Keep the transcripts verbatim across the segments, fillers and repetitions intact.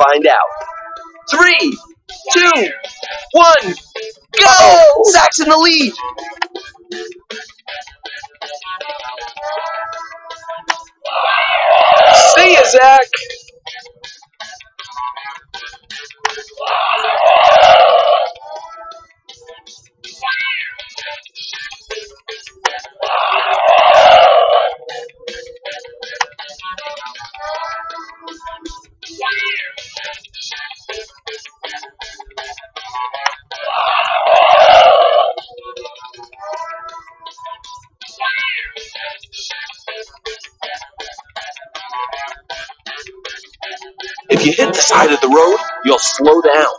find out. Three, two, one, go! Zach's in the lead. See ya, Zach. If you hit the side of the road, you'll slow down.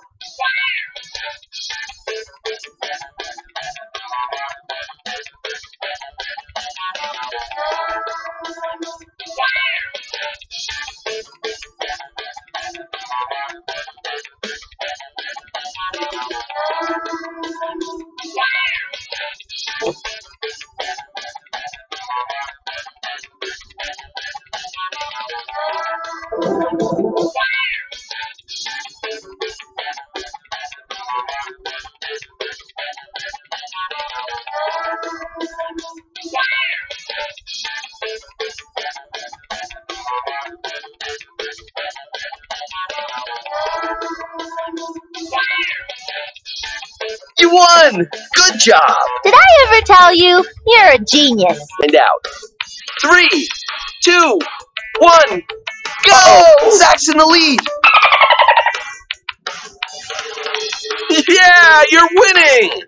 You won! Good job! Did I ever tell you? You're a genius. And out. Three, two, one, go! Uh-oh. Zach's in the lead! Yeah, you're winning!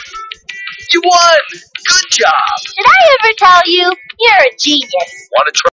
You won! Good job! Did I ever tell you? You're a genius. Want to try?